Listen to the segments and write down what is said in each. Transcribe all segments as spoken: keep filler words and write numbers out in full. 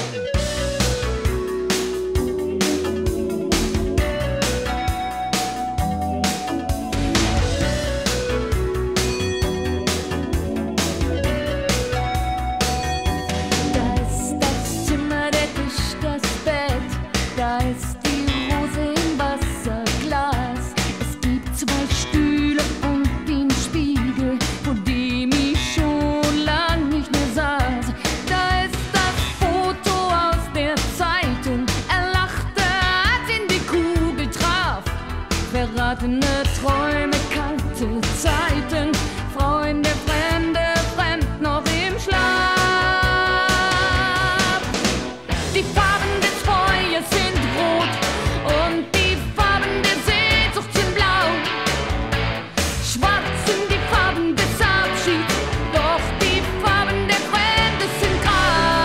Verratene Träume, kalte Zeiten, Freunde, Fremde, fremd noch im Schlaf. Die Farben des Feuers sind rot und die Farben der Sehnsucht sind blau. Schwarz sind die Farben des Abschieds, doch die Farben der Fremde sind grau.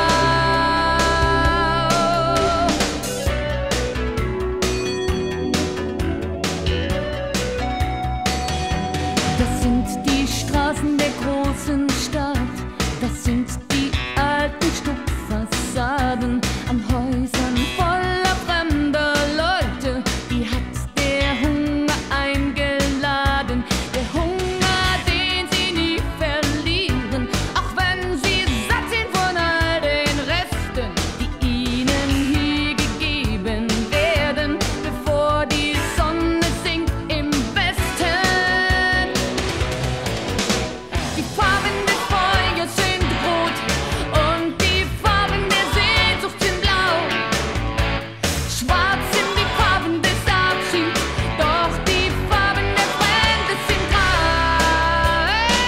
Das sind die Straßen der großen Stadt, das sind die alten Stuckfassaden an Häusern voller fremder Leute. Die hat der Hunger eingeladen, der Hunger, den sie nie verlieren, auch wenn sie satt sind von all den Resten, die ihnen hier gegeben werden, bevor die Sonne sinkt im Westen. Die Farben des Feuers sind rot und die Farben der Sehnsucht sind blau. Schwarz sind die Farben des Abschieds, doch die Farben der Fremde sind grau.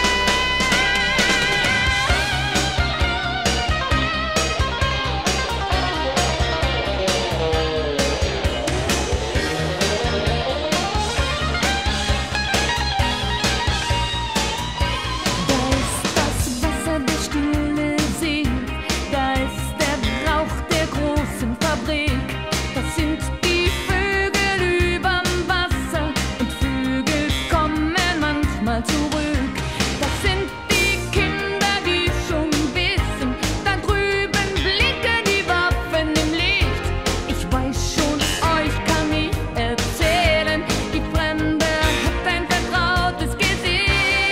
Da ist das Wasser der stille See, da ist der Rauch der großen Fabrik. Das sind die Vögel überm Wasser und Vögel kommen manchmal zurück. Das sind die Kinder, die schon wissen, da drüben blinken die Waffen im Licht. Ich weiß schon, euch kann ich erzählen, die Fremde hat ein vertrautes Gesicht.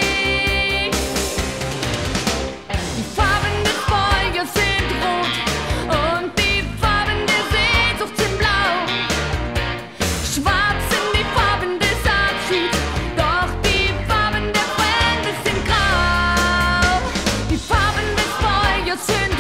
Die Farben des Feuers sind rot und die Farben der Sehnsucht sind blau. Schwarz sind die Farben des Abschieds, doch die Farben der Fremde sind grau. Die Farben des Feuers sind